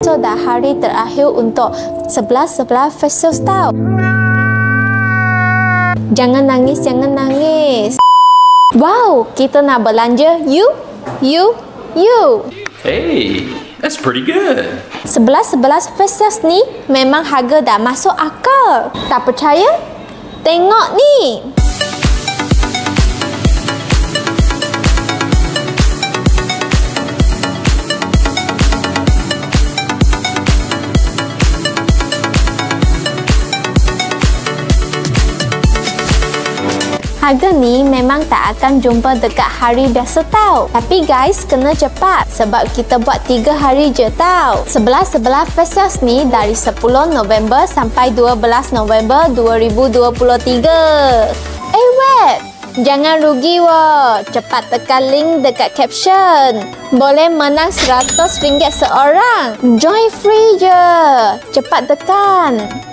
itu dah hari terakhir untuk 11 flash sales tau. Jangan nangis, jangan nangis. Wow, kita nak belanja you. Hey, that's pretty good. 11 flash sales ni memang harga dah masuk akal. Tak percaya? Tengok ni. Harga ni memang tak akan jumpa dekat hari biasa tau. Tapi guys, kena cepat sebab kita buat 3 hari je tau. 11 flash sales ni dari 10 November sampai 12 November 2023. Wait! Jangan rugi wah. Cepat tekan link dekat caption. Boleh menang RM100 seorang. Join free je. Cepat tekan.